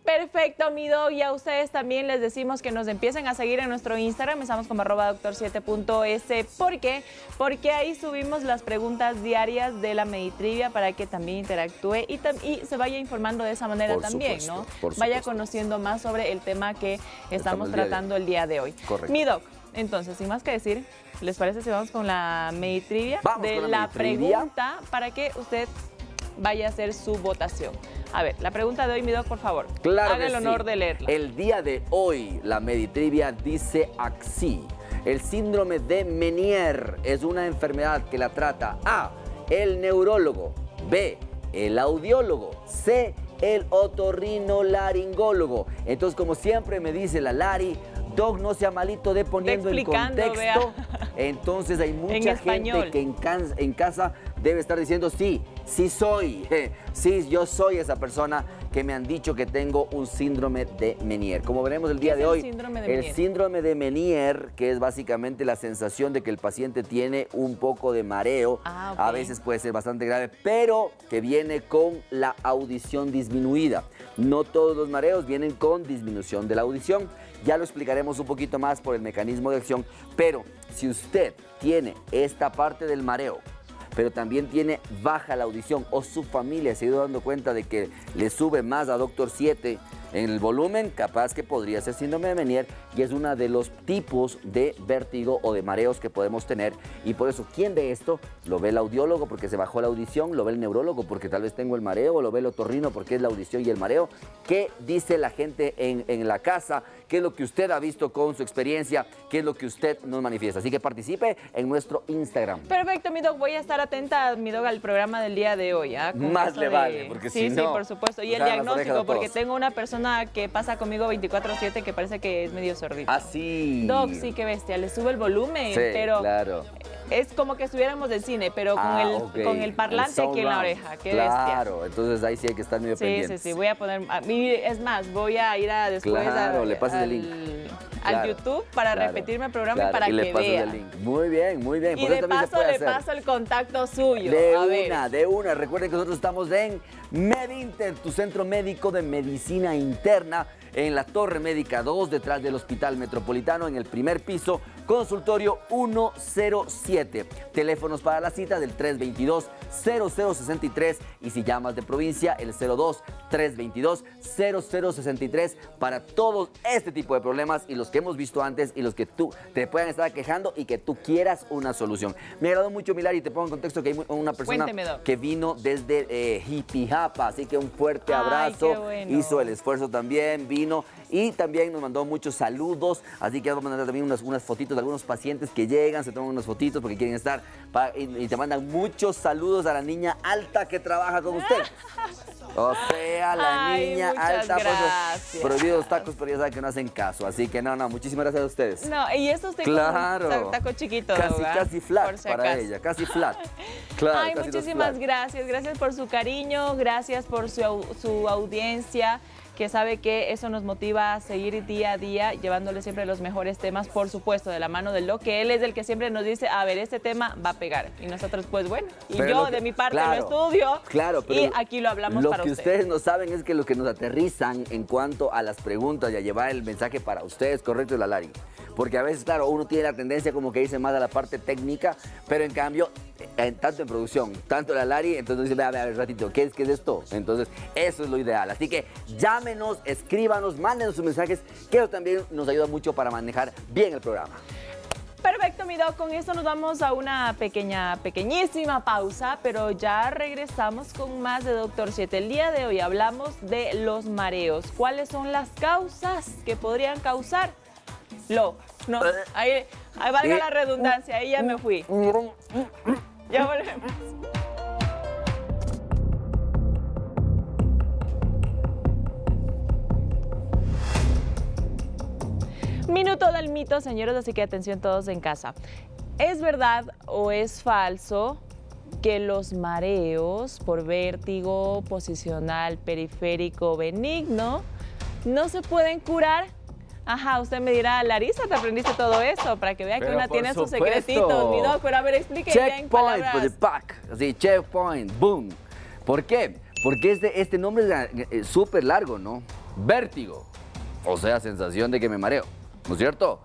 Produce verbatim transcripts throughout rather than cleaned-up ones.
Perfecto, mi dog, y a ustedes también les decimos que nos empiecen a seguir en nuestro Instagram, estamos como arroba doctor siete punto es. ¿Por qué? Porque ahí subimos las preguntas diarias de la Meditrivia para que también interactúe y, y se vaya informando de esa manera por también, supuesto, ¿no? Por vaya supuesto. conociendo más sobre el tema que estamos, estamos tratando el día de hoy. Correcto. Mi dog, entonces, sin más que decir, ¿les parece si vamos con la Meditrivia? Vamos de con la, la Meditrivia. pregunta para que usted vaya a hacer su votación. A ver, la pregunta de hoy, mi doc, por favor. Claro Haga que el honor sí. de leerla. El día de hoy, la Meditrivia dice así. El síndrome de Meniere es una enfermedad que la trata A, el neurólogo, B, el audiólogo, C, el otorrinolaringólogo. Entonces, como siempre me dice la Lari, Doc, no sea malito de poniendo en contexto. Vea. Entonces hay mucha gente que en, can, en casa debe estar diciendo, sí, sí soy, sí, yo soy esa persona que me han dicho que tengo un síndrome de Meniere. Como veremos el día ¿Qué de es hoy, el síndrome de el Meniere? síndrome de Meniere, que es básicamente la sensación de que el paciente tiene un poco de mareo, ah, okay. a veces puede ser bastante grave, pero que viene con la audición disminuida. No todos los mareos vienen con disminución de la audición. Ya lo explicaremos un poquito más por el mecanismo de acción, pero si usted tiene esta parte del mareo, pero también tiene baja la audición o su familia se ha ido dando cuenta de que le sube más a doctor siete en el volumen, capaz que podría ser síndrome de Meniere y es uno de los tipos de vértigo o de mareos que podemos tener. Y por eso, ¿quién ve esto? Lo ve el audiólogo porque se bajó la audición, lo ve el neurólogo porque tal vez tengo el mareo, o lo ve el otorrino porque es la audición y el mareo. ¿Qué dice la gente en, en la casa? ¿Qué es lo que usted ha visto con su experiencia? ¿Qué es lo que usted nos manifiesta? Así que participe en nuestro Instagram. Perfecto, mi dog. Voy a estar atenta, mi dog, al programa del día de hoy. ¿eh? Más le de... vale, porque sí, si sí, no... por supuesto. Y el diagnóstico, porque tengo una persona que pasa conmigo veinticuatro siete que parece que es medio sordito. Ah, sí. Doc, sí, qué bestia. Le sube el volumen, sí, pero... claro. Es como que estuviéramos del cine, pero con, ah, el, okay. con el parlante el aquí en la oreja. Qué claro, bestia. Claro, entonces ahí sí hay que estar medio sí, pendientes. Sí, sí, voy a poner... A mí, es más, voy a ir a después claro, a, le pasas el link. al claro, YouTube para claro, repetirme el programa claro, y para y que le pasas vea. El link. Muy bien, muy bien. Y de paso le hacer. paso el contacto suyo. De a una, ver. de una. Recuerden que nosotros estamos en MedInter, tu centro médico de medicina interna, en la Torre Médica dos, detrás del Hospital Metropolitano, en el primer piso, consultorio uno cero siete. Teléfonos para la cita del tres veintidós, cero cero sesenta y tres y si llamas de provincia, el cero dos, tres veintidós, cero cero sesenta y tres para todo este tipo de problemas y los que hemos visto antes y los que tú te puedan estar quejando y que tú quieras una solución. Me agradó mucho, Milari, y te pongo en contexto que hay una persona Cuénteme, que vino desde eh, Jipijapa, así que un fuerte abrazo. Ay, qué bueno. Hizo el esfuerzo también, vino y también nos mandó muchos saludos, así que vamos a mandar también unas, unas fotitos de algunos pacientes que llegan, se toman unas fotitos porque quieren estar para, y, y te mandan muchos saludos a la niña alta que trabaja con usted. O sea, la Ay, niña muchas alta, gracias. pues, prohibidos tacos, pero ya saben que no hacen caso, así que no, no, muchísimas gracias a ustedes. No, y eso usted claro. con un taco chiquito, casi, ¿verdad? casi flat si para acaso. ella, casi flat. Claro, Ay, casi muchísimas flat. gracias, gracias por su cariño, gracias por su, su audiencia, que sabe que eso nos motiva a seguir día a día, llevándole siempre los mejores temas, por supuesto, de la mano de lo que él es el que siempre nos dice, a ver, este tema va a pegar. Y nosotros, pues bueno, y pero yo que, de mi parte claro, lo estudio claro, pero y aquí lo hablamos lo para que ustedes. ustedes no saben es que lo que nos aterrizan en cuanto a las preguntas y a llevar el mensaje para ustedes, correcto, es la Lari. Porque a veces, claro, uno tiene la tendencia como que dice más a la parte técnica, pero en cambio, en, tanto en producción, tanto la Lari, entonces dice, vea, vea, a ver, ratito, ¿qué es, ¿qué es esto? Entonces, eso es lo ideal. Así que llámenos, escríbanos, mándenos sus mensajes, que eso también nos ayuda mucho para manejar bien el programa. Perfecto, mi doc, con esto nos vamos a una pequeña, pequeñísima pausa, pero ya regresamos con más de doctor siete. El día de hoy hablamos de los mareos. ¿Cuáles son las causas que podrían causar? Lo, no, ahí, ahí valga la redundancia, ahí ya me fui. Ya volvemos. Minuto del mito, señores, así que atención todos en casa. ¿Es verdad o es falso que los mareos por vértigo posicional periférico benigno no se pueden curar? Ajá, usted me dirá, Larisa, te aprendiste todo eso para que vea que pero una tiene supuesto. sus secretitos, mi doc, pero a ver, explique ya en Checkpoint palabras. for the pack, así, checkpoint, boom. ¿Por qué? Porque este, este nombre es súper largo, ¿no? vértigo, o sea, sensación de que me mareo, ¿no es cierto?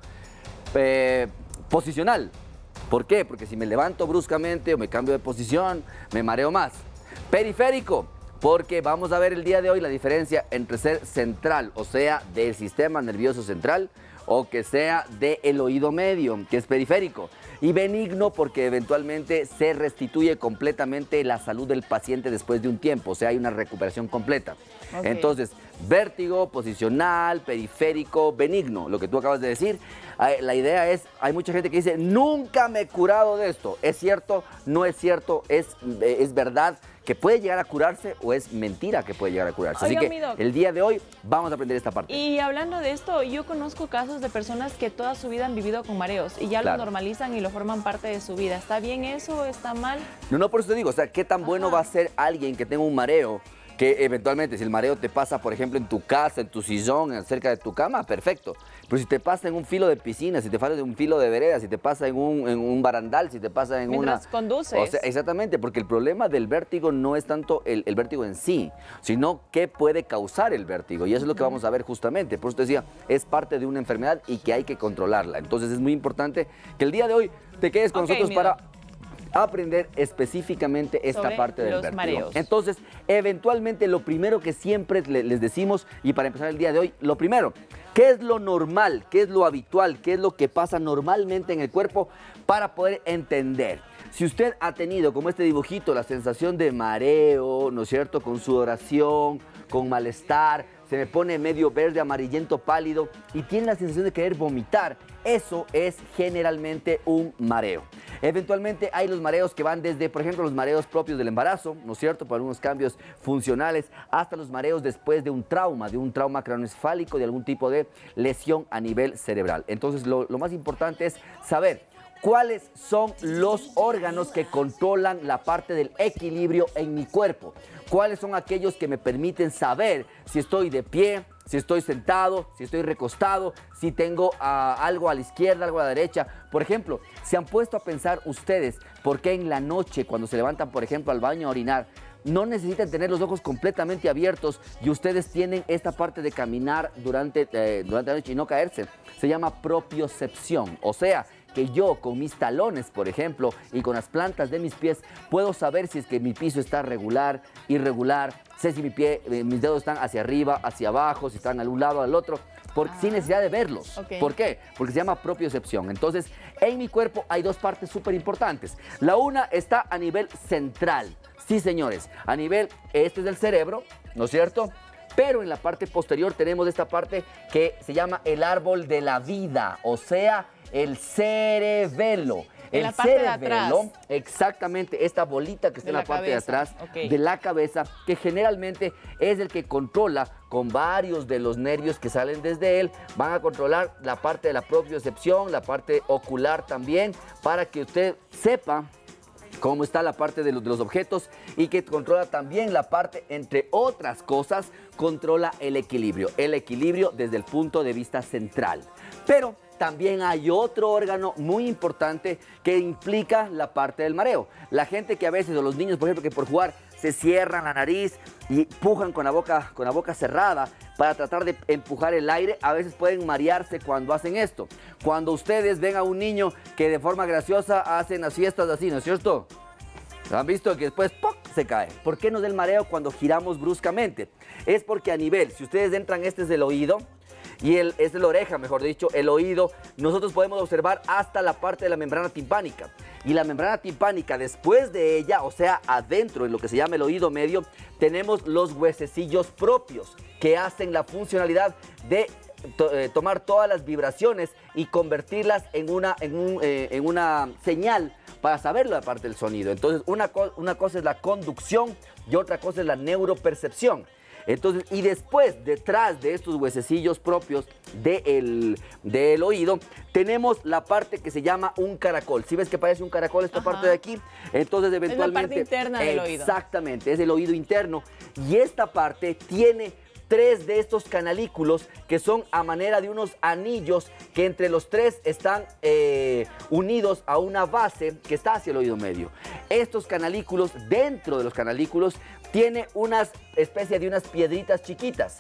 Eh, posicional, ¿por qué? Porque si me levanto bruscamente o me cambio de posición, me mareo más. Periférico, porque vamos a ver el día de hoy la diferencia entre ser central, o sea, del sistema nervioso central, o que sea del oído medio, que es periférico. Y benigno porque eventualmente se restituye completamente la salud del paciente después de un tiempo, o sea, hay una recuperación completa. Okay. Entonces, vértigo, posicional, periférico, benigno, lo que tú acabas de decir. La idea es, hay mucha gente que dice, nunca me he curado de esto. ¿Es cierto? ¿No es cierto? ¿Es, es verdad que puede llegar a curarse o es mentira que puede llegar a curarse? Oiga, así que el día de hoy vamos a aprender esta parte. Y hablando de esto, yo conozco casos de personas que toda su vida han vivido con mareos y ya claro. lo normalizan y lo forman parte de su vida. ¿Está bien eso o está mal? No, no, por eso te digo, o sea, ¿qué tan Ajá. bueno va a ser alguien que tenga un mareo? Que eventualmente, si el mareo te pasa, por ejemplo, en tu casa, en tu sillón, cerca de tu cama, perfecto. Pero si te pasa en un filo de piscina, si te pasa en un filo de vereda, si te pasa en un, en un barandal, si te pasa en Mientras una... conduces. O sea, exactamente, porque el problema del vértigo no es tanto el, el vértigo en sí, sino qué puede causar el vértigo. Y eso es lo que vamos a ver justamente. Por eso te decía, es parte de una enfermedad y que hay que controlarla. Entonces es muy importante que el día de hoy te quedes con okay, nosotros mira. para... aprender específicamente esta Sobre parte del los vértigo. Mareos. Entonces, eventualmente lo primero que siempre les decimos, y para empezar el día de hoy, lo primero, ¿qué es lo normal? ¿Qué es lo habitual? ¿Qué es lo que pasa normalmente en el cuerpo para poder entender? Si usted ha tenido, como este dibujito, la sensación de mareo, ¿no es cierto?, con sudoración, con malestar, se me pone medio verde, amarillento, pálido y tiene la sensación de querer vomitar, eso es generalmente un mareo. Eventualmente hay los mareos que van desde, por ejemplo, los mareos propios del embarazo, ¿no es cierto?, por algunos cambios funcionales, hasta los mareos después de un trauma, de un trauma craneoencefálico, de algún tipo de lesión a nivel cerebral. Entonces, lo, lo más importante es saber cuáles son los órganos que controlan la parte del equilibrio en mi cuerpo. Cuáles son aquellos que me permiten saber si estoy de pie, si estoy sentado, si estoy recostado, si tengo uh, algo a la izquierda, algo a la derecha. Por ejemplo, ¿se han puesto a pensar ustedes por qué en la noche, cuando se levantan, por ejemplo, al baño a orinar, no necesitan tener los ojos completamente abiertos y ustedes tienen esta parte de caminar durante, eh, durante la noche y no caerse? Se llama propiocepción, o sea, que yo con mis talones, por ejemplo, y con las plantas de mis pies, puedo saber si es que mi piso está regular, irregular, sé si mi pie, eh, mis dedos están hacia arriba, hacia abajo, si están al un lado, al otro, por, ah. sin necesidad de verlos. Okay. ¿Por qué? Porque se llama propiocepción. Entonces, en mi cuerpo hay dos partes súper importantes. La una está a nivel central. Sí, señores, a nivel, este es del cerebro, ¿no es cierto? Pero en la parte posterior tenemos esta parte que se llama el árbol de la vida, o sea, el cerebelo. En el la parte cerebelo, de atrás. Exactamente, esta bolita que está de en la, la parte cabeza. de atrás Okay. de la cabeza, que generalmente es el que controla con varios de los nervios que salen desde él, van a controlar la parte de la propiocepción, la parte ocular también, para que usted sepa cómo está la parte de los, de los objetos y que controla también la parte, entre otras cosas, controla el equilibrio. El equilibrio desde el punto de vista central. Pero también hay otro órgano muy importante que implica la parte del mareo. La gente que a veces, o los niños, por ejemplo, que por jugar se cierran la nariz y empujan con la boca, con la boca cerrada para tratar de empujar el aire, a veces pueden marearse cuando hacen esto. Cuando ustedes ven a un niño que de forma graciosa hacen las fiestas así, ¿no es cierto? ¿Han visto que después ¡poc!, se cae? ¿Por qué nos da el mareo cuando giramos bruscamente? Es porque a nivel, si ustedes entran, este es el oído, y el, es la oreja, mejor dicho, el oído, nosotros podemos observar hasta la parte de la membrana timpánica. Y la membrana timpánica, después de ella, o sea, adentro, en lo que se llama el oído medio, tenemos los huesecillos propios que hacen la funcionalidad de to, eh, tomar todas las vibraciones y convertirlas en una, en un, eh, en una señal para saber la parte del sonido. Entonces, una, co una cosa es la conducción y otra cosa es la neuropercepción. Entonces, y después, detrás de estos huesecillos propios del, del oído, tenemos la parte que se llama un caracol. ¿Sí ves que parece un caracol esta Ajá. parte de aquí? Entonces, eventualmente... Es la parte interna del oído. Exactamente, es el oído interno. Y esta parte tiene tres de estos canalículos que son a manera de unos anillos que entre los tres están eh, unidos a una base que está hacia el oído medio. Estos canalículos, dentro de los canalículos, tiene una especie de unas piedritas chiquitas.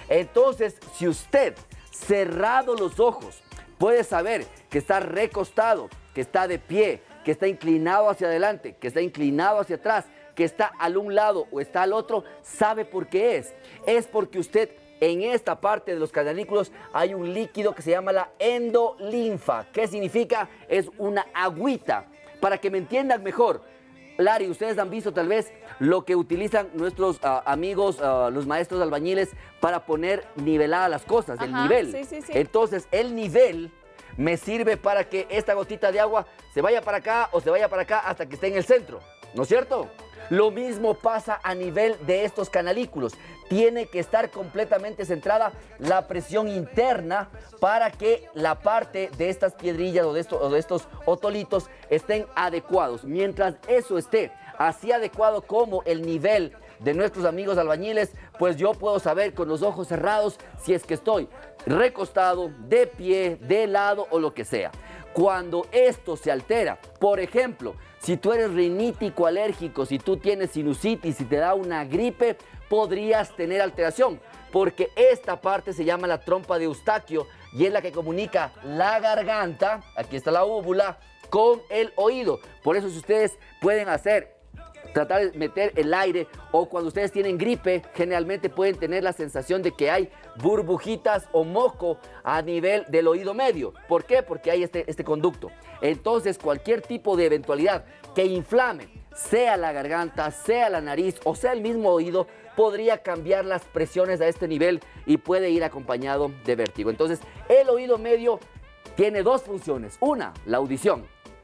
Entonces, si usted, cerrado los ojos, puede saber que está recostado, que está de pie, que está inclinado hacia adelante, que está inclinado hacia atrás, que está al un lado o está al otro, ¿sabe por qué es? Es porque usted, en esta parte de los cavernícolas, hay un líquido que se llama la endolinfa. ¿Qué significa? Es una agüita. Para que me entiendan mejor, Lari, ustedes han visto tal vez lo que utilizan nuestros uh, amigos, uh, los maestros albañiles, para poner niveladas las cosas, el Ajá, nivel. sí, sí, sí. Entonces, el nivel me sirve para que esta gotita de agua se vaya para acá o se vaya para acá hasta que esté en el centro, ¿no es cierto? Lo mismo pasa a nivel de estos canalículos. Tiene que estar completamente centrada la presión interna para que la parte de estas piedrillas o de, esto, o de estos otolitos estén adecuados. Mientras eso esté así adecuado como el nivel de nuestros amigos albañiles, pues yo puedo saber con los ojos cerrados si es que estoy recostado, de pie, de lado o lo que sea. Cuando esto se altera, por ejemplo, si tú eres rinítico alérgico, si tú tienes sinusitis, si te da una gripe, podrías tener alteración, porque esta parte se llama la trompa de Eustaquio y es la que comunica la garganta, aquí está la úvula, con el oído. Por eso si ustedes pueden hacer, tratar de meter el aire, o cuando ustedes tienen gripe, generalmente pueden tener la sensación de que hay burbujitas o moco a nivel del oído medio. ¿Por qué? Porque hay este, este conducto. Entonces, cualquier tipo de eventualidad que inflame, sea la garganta, sea la nariz o sea el mismo oído, podría cambiar las presiones a este nivel y puede ir acompañado de vértigo. Entonces, el oído medio tiene dos funciones. Una, la audición.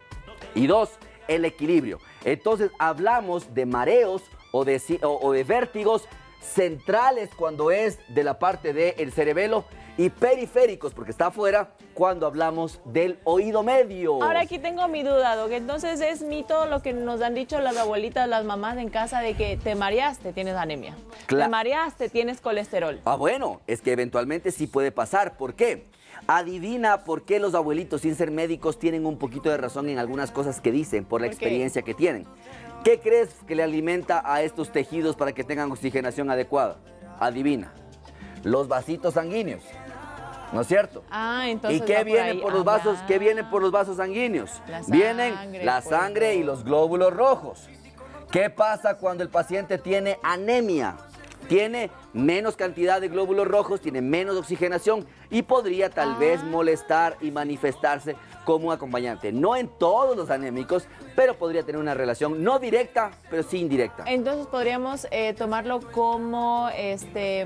Y dos, el equilibrio. Entonces hablamos de mareos o de, o, o de vértigos centrales cuando es de la parte del cerebelo y periféricos porque está afuera cuando hablamos del oído medio. Ahora aquí tengo mi duda, Doc. Entonces es mito lo que nos han dicho las abuelitas, las mamás en casa de que te mareaste, tienes anemia. Claro. Te mareaste, tienes colesterol. Ah, bueno, es que eventualmente sí puede pasar. ¿Por qué? Adivina por qué los abuelitos, sin ser médicos, tienen un poquito de razón en algunas cosas que dicen, por la experiencia que tienen. ¿Qué crees que le alimenta a estos tejidos para que tengan oxigenación adecuada? Adivina. Los vasitos sanguíneos, ¿no es cierto? Ah, entonces ¿Y qué vienen por, por los vasos? ¿Qué vienen por los vasos sanguíneos? La sangre, vienen la sangre y los glóbulos rojos. ¿Qué pasa cuando el paciente tiene anemia? Tiene menos cantidad de glóbulos rojos, tiene menos oxigenación y podría tal ah. vez molestar y manifestarse como un acompañante. No en todos los anémicos, pero podría tener una relación no directa, pero sí indirecta. Entonces podríamos eh, tomarlo como este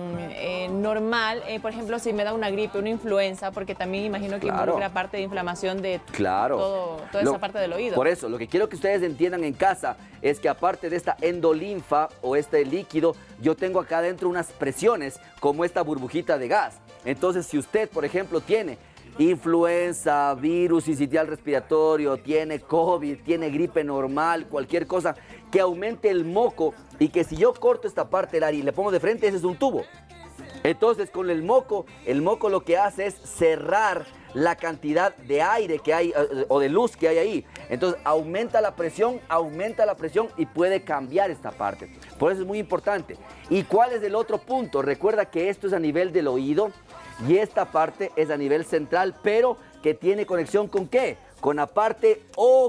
eh, normal, eh, por ejemplo, si me da una gripe, una influenza, porque también imagino que claro. involucra parte de inflamación de claro. todo, toda lo, esa parte del oído. Por eso, lo que quiero que ustedes entiendan en casa es que aparte de esta endolinfa o este líquido, yo tengo acá adentro unas presiones como esta burbujita de gas. Entonces, si usted, por ejemplo, tiene influenza, virus sincitial respiratorio, tiene COVID, tiene gripe normal, cualquier cosa que aumente el moco y que si yo corto esta parte del área y le pongo de frente, ese es un tubo. Entonces, con el moco, el moco lo que hace es cerrar la cantidad de aire que hay o de luz que hay ahí. Entonces, aumenta la presión, aumenta la presión y puede cambiar esta parte. Por eso es muy importante. ¿Y cuál es el otro punto? Recuerda que esto es a nivel del oído y esta parte es a nivel central, pero que tiene conexión ¿con qué? Con la parte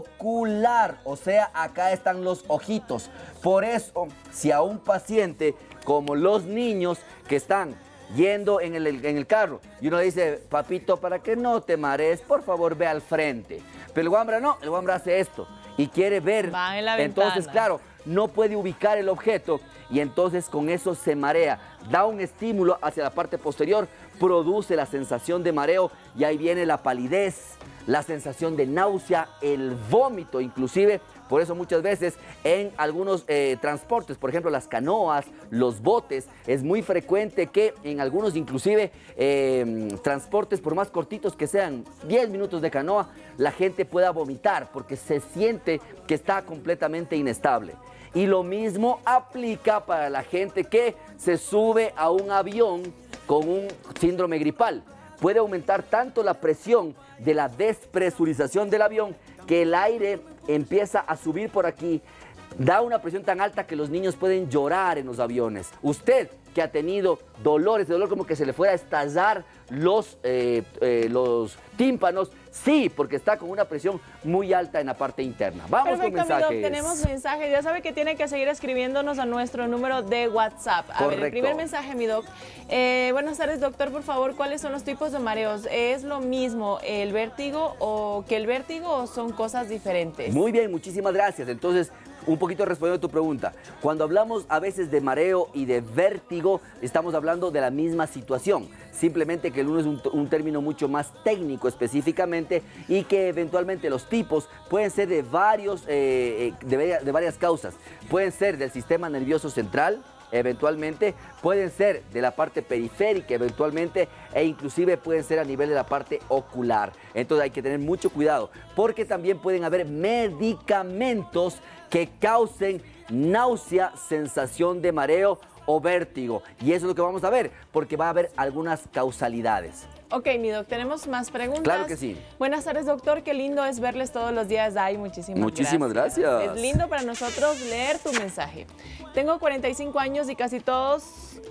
ocular, o sea, acá están los ojitos. Por eso, si a un paciente, como los niños que están yendo en el, en el carro, y uno dice, papito, para que no te marees, por favor, ve al frente. Pero el guambra no, el guambra hace esto y quiere ver. Va en la entonces, ventana. claro, no puede ubicar el objeto y entonces con eso se marea. Da un estímulo hacia la parte posterior, produce la sensación de mareo y ahí viene la palidez, la sensación de náusea, el vómito inclusive. Por eso muchas veces en algunos eh, transportes, por ejemplo las canoas, los botes, es muy frecuente que en algunos inclusive eh, transportes, por más cortitos que sean, diez minutos de canoa, la gente pueda vomitar porque se siente que está completamente inestable. Y lo mismo aplica para la gente que se sube a un avión con un síndrome gripal. Puede aumentar tanto la presión de la despresurización del avión que el aire empieza a subir por aquí, da una presión tan alta que los niños pueden llorar en los aviones. Usted, que ha tenido dolores, dolor como que se le fuera a estallar los, eh, eh, los tímpanos. Sí, porque está con una presión muy alta en la parte interna. Vamos Perfecto, con mensajes. mi doc, tenemos mensajes. Ya sabe que tiene que seguir escribiéndonos a nuestro número de WhatsApp. A Correcto. ver, el primer mensaje, mi doc. Eh, buenas tardes, doctor. Por favor, ¿cuáles son los tipos de mareos? ¿Es lo mismo el vértigo o que el vértigo o son cosas diferentes? Muy bien, muchísimas gracias. Entonces, un poquito respondiendo a tu pregunta. Cuando hablamos a veces de mareo y de vértigo, estamos hablando de la misma situación. Simplemente que el uno es un, un término mucho más técnico específicamente y que eventualmente los tipos pueden ser de, varios, eh, de, de varias causas. Pueden ser del sistema nervioso central, eventualmente, pueden ser de la parte periférica, eventualmente, e inclusive pueden ser a nivel de la parte ocular. Entonces hay que tener mucho cuidado, porque también pueden haber medicamentos que causen náusea, sensación de mareo o vértigo. Y eso es lo que vamos a ver, porque va a haber algunas causalidades. Ok, mi doc, tenemos más preguntas. Claro que sí. Buenas tardes, doctor. Qué lindo es verles todos los días. Ay, muchísimas, muchísimas gracias. gracias. Es lindo para nosotros leer tu mensaje. Tengo cuarenta y cinco años y casi todos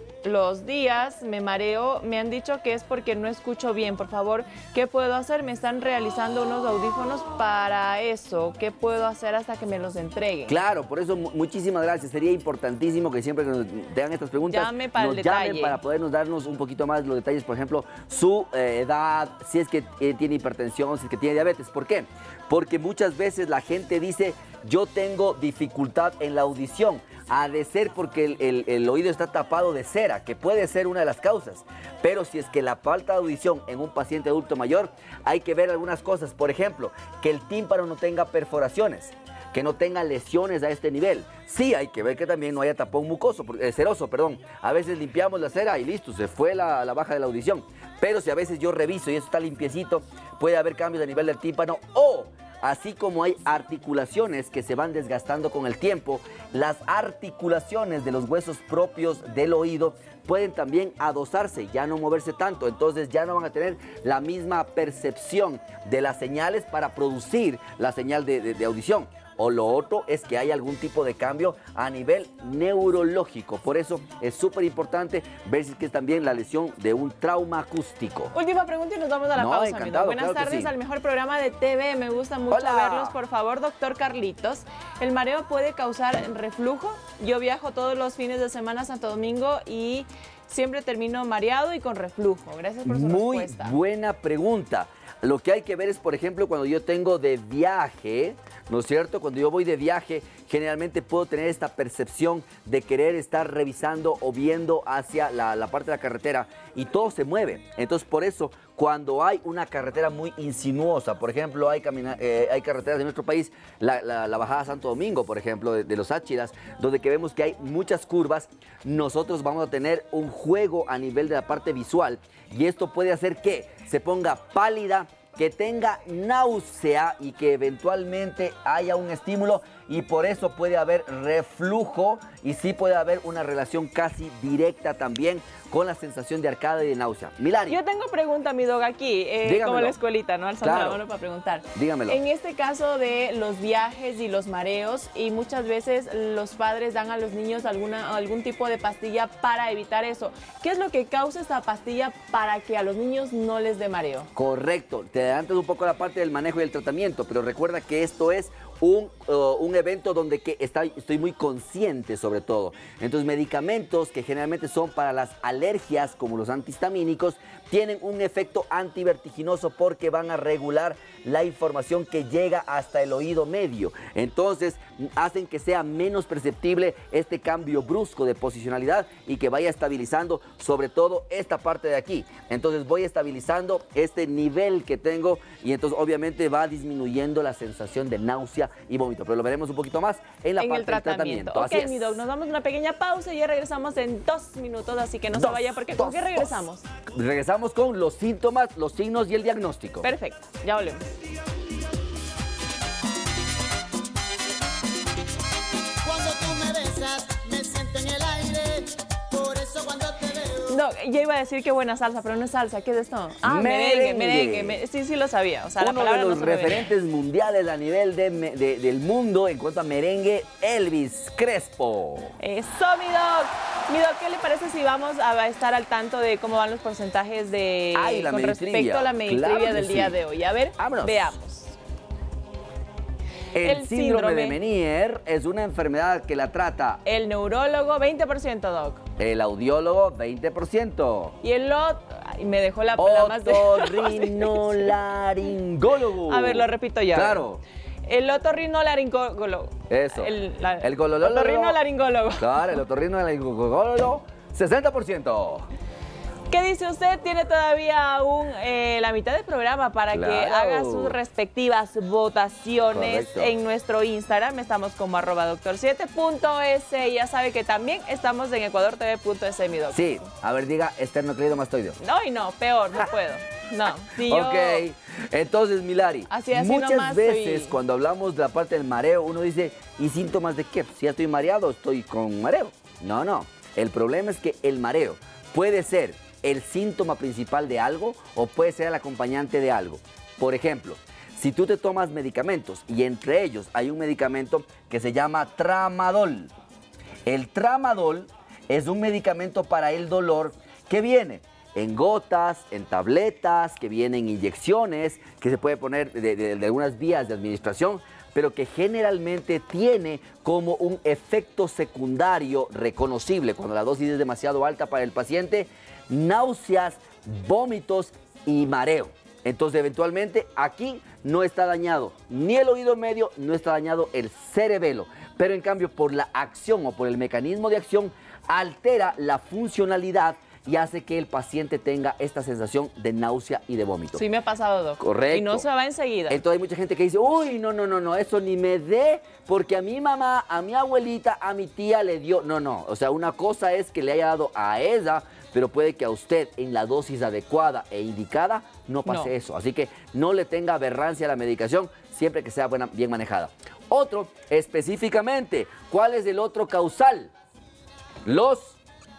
los días me mareo. Me han dicho que es porque no escucho bien. Por favor, ¿qué puedo hacer? Me están realizando unos audífonos para eso. ¿Qué puedo hacer hasta que me los entreguen? Claro, por eso muchísimas gracias. Sería importantísimo que siempre que nos tengan estas preguntas, Llame para nos el llamen detalle. para podernos darnos un poquito más los detalles. Por ejemplo, su eh, edad, si es que eh, tiene hipertensión, si es que tiene diabetes. ¿Por qué? Porque muchas veces la gente dice, yo tengo dificultad en la audición. Ha de ser porque el, el, el oído está tapado de cera, que puede ser una de las causas. Pero si es que la falta de audición en un paciente adulto mayor, hay que ver algunas cosas. Por ejemplo, que el tímpano no tenga perforaciones, que no tenga lesiones a este nivel. Sí, hay que ver que también no haya tapón mucoso, eh, ceroso, perdón. A veces limpiamos la cera y listo, se fue la, la baja de la audición. Pero si a veces yo reviso y eso está limpiecito, puede haber cambios a nivel del tímpano o... Así como hay articulaciones que se van desgastando con el tiempo, las articulaciones de los huesos propios del oído pueden también adosarse, ya no moverse tanto. Entonces ya no van a tener la misma percepción de las señales para producir la señal de, de, de audición. O lo otro es que hay algún tipo de cambio a nivel neurológico. Por eso es súper importante ver si es que es también la lesión de un trauma acústico. Última pregunta y nos vamos a la no, pausa. Encantado, Buenas claro tardes sí. al mejor programa de T V. Me gusta mucho Hola. verlos. Por favor, doctor Carlitos. ¿El mareo puede causar reflujo? Yo viajo todos los fines de semana a Santo Domingo y siempre termino mareado y con reflujo. Gracias por su Muy respuesta. Muy buena pregunta. Lo que hay que ver es, por ejemplo, cuando yo tengo de viaje, ¿no es cierto? Cuando yo voy de viaje, generalmente puedo tener esta percepción de querer estar revisando o viendo hacia la, la parte de la carretera y todo se mueve. Entonces, por eso, cuando hay una carretera muy insinuosa, por ejemplo, hay, camina, eh, hay carreteras de nuestro país, la, la, la bajada a Santo Domingo, por ejemplo, de, de los Áchiras, donde que vemos que hay muchas curvas, nosotros vamos a tener un juego a nivel de la parte visual y esto puede hacer que se ponga pálida, que tenga náusea y que eventualmente haya un estímulo y por eso puede haber reflujo y sí puede haber una relación casi directa también con la sensación de arcada y de náusea. Milari. Yo tengo pregunta, mi dog, aquí, eh, como la escuelita, ¿no? Alzando claro. la mano para preguntar. Dígamelo. En este caso de los viajes y los mareos, y muchas veces los padres dan a los niños alguna, algún tipo de pastilla para evitar eso. ¿Qué es lo que causa esta pastilla para que a los niños no les dé mareo? Correcto. Te adelantas un poco la parte del manejo y el tratamiento, pero recuerda que esto es un, uh, un evento donde que está, estoy muy consciente sobre todo. Entonces, medicamentos que generalmente son para las alergias, como los antihistamínicos, tienen un efecto antivertiginoso porque van a regular la información que llega hasta el oído medio. Entonces, hacen que sea menos perceptible este cambio brusco de posicionalidad y que vaya estabilizando sobre todo esta parte de aquí. Entonces, voy estabilizando este nivel que tengo y entonces obviamente va disminuyendo la sensación de náusea y vómito. Pero lo veremos un poquito más en la en parte el tratamiento. del tratamiento. Ok, mi doc, nos damos una pequeña pausa y ya regresamos en dos minutos, así que no dos, se vaya porque dos, ¿con qué regresamos? Dos. Regresamos con los síntomas, los signos y el diagnóstico. Perfecto, ya volvemos. Cuando tú me besas, me siento en el aire, por eso cuando te veo... No, ya iba a decir qué buena salsa, pero no es salsa, ¿qué es esto? Ah, merengue, merengue. merengue. Sí, sí lo sabía. O sea, Uno la palabra de los no se me referentes mundiales a nivel de, de, del mundo en cuanto a merengue, Elvis Crespo. Eso, mi doc. Mi doc, ¿qué le parece si vamos a estar al tanto de cómo van los porcentajes de Ay, la con meditrivia. respecto a la meditrivia Claro del sí. día de hoy? A ver, Vámonos. veamos. El, El síndrome, síndrome de Meniere es una enfermedad que la trata El neurólogo, veinte por ciento, doc. el audiólogo, veinte por ciento. Y el otro, y me dejó la, la más de... Otorrinolaringólogo. A ver, lo repito ya. Claro. El otorrinolaringólogo. Eso. El, la, el gololólogo. otorrinolaringólogo. Claro, el otorrinolaringólogo, sesenta por ciento. ¿Qué dice usted? Tiene todavía aún eh, la mitad del programa para Claro. que haga sus respectivas votaciones. Correcto. En nuestro Instagram. Estamos como arroba doctor siete punto es. Y ya sabe que también estamos en ecuador t v punto es, mi doctor. Sí, a ver, diga esternocleidomastoideo. No, y no, peor, no puedo. No, si yo... Ok, entonces Milari, Así, así muchas nomás veces soy- cuando hablamos de la parte del mareo, uno dice, ¿y síntomas de qué? Si ya estoy mareado, estoy con mareo. No, no, el problema es que el mareo puede ser el síntoma principal de algo o puede ser el acompañante de algo. Por ejemplo, si tú te tomas medicamentos y entre ellos hay un medicamento que se llama tramadol. El tramadol es un medicamento para el dolor que viene en gotas, en tabletas, que vienen en inyecciones, que se puede poner de, de- de algunas vías de administración, pero que generalmente tiene como un efecto secundario reconocible cuando la dosis es demasiado alta para el paciente, náuseas, vómitos y mareo. Entonces, eventualmente, aquí no está dañado ni el oído medio, no está dañado el cerebelo. Pero en cambio, por la acción o por el mecanismo de acción, altera la funcionalidad y hace que el paciente tenga esta sensación de náusea y de vómito. Sí me ha pasado, doc. Correcto. Y no se va enseguida. Entonces hay mucha gente que dice, uy, no, no, no, no, eso ni me dé, porque a mi mamá, a mi abuelita, a mi tía le dio. No, no, o sea, una cosa es que le haya dado a ella, pero puede que a usted en la dosis adecuada e indicada no pase No. eso. Así que no le tenga aberrancia a la medicación siempre que sea buena, bien manejada. Otro, específicamente, ¿cuál es el otro causal? Los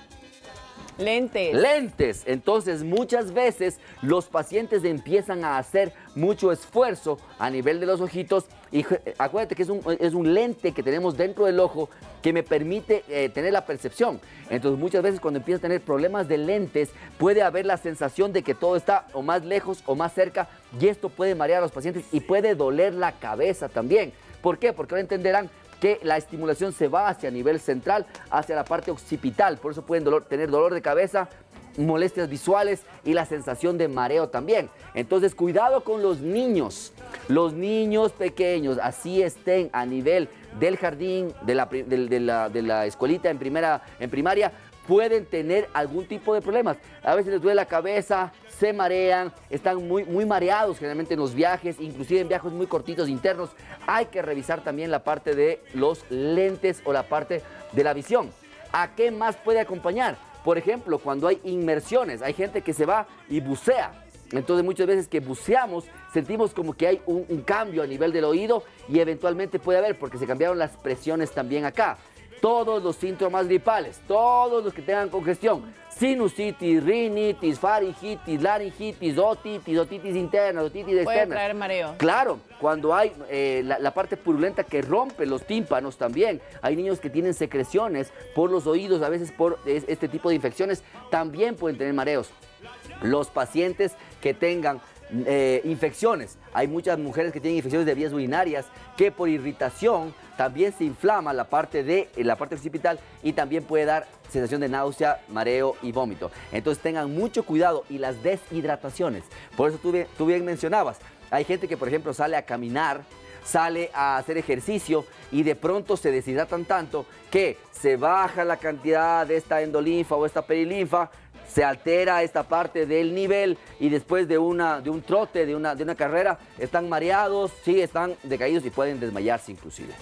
Lentes. lentes. Entonces, muchas veces los pacientes empiezan a hacer mucho esfuerzo a nivel de los ojitos y eh, acuérdate que es un, es un lente que tenemos dentro del ojo que me permite eh, tener la percepción. Entonces, muchas veces cuando empieza a tener problemas de lentes, puede haber la sensación de que todo está o más lejos o más cerca y esto puede marear a los pacientes y puede doler la cabeza también. ¿Por qué? Porque ahora entenderán que la estimulación se va hacia nivel central, hacia la parte occipital. Por eso pueden dolor, tener dolor de cabeza, molestias visuales y la sensación de mareo también. Entonces, cuidado con los niños. Los niños pequeños, así estén a nivel del jardín, de la, de, de la, de la escuelita en, primera, en primaria, pueden tener algún tipo de problemas. A veces les duele la cabeza, se marean, están muy, muy mareados generalmente en los viajes, inclusive en viajes muy cortitos internos. Hay que revisar también la parte de los lentes o la parte de la visión. ¿A qué más puede acompañar? Por ejemplo, cuando hay inmersiones, hay gente que se va y bucea. Entonces muchas veces que buceamos sentimos como que hay un, un cambio a nivel del oído y eventualmente puede haber porque se cambiaron las presiones también acá. Todos los síntomas gripales, todos los que tengan congestión, sinusitis, rinitis, faringitis, laringitis, otitis, otitis interna, otitis externa. Puede traer mareo. Claro, cuando hay eh, la, la parte purulenta que rompe los tímpanos también. Hay niños que tienen secreciones por los oídos, a veces por es, este tipo de infecciones, también pueden tener mareos. Los pacientes que tengan eh, infecciones, hay muchas mujeres que tienen infecciones de vías urinarias que por irritación también se inflama la parte de la parte occipital y también puede dar sensación de náusea, mareo y vómito. Entonces tengan mucho cuidado y las deshidrataciones. Por eso tú bien, tú bien mencionabas, hay gente que por ejemplo sale a caminar, sale a hacer ejercicio y de pronto se deshidratan tanto que se baja la cantidad de esta endolinfa o esta perilinfa, se altera esta parte del nivel y después de, una, de un trote, de una, de una carrera, están mareados, sí, están decaídos y pueden desmayarse inclusive.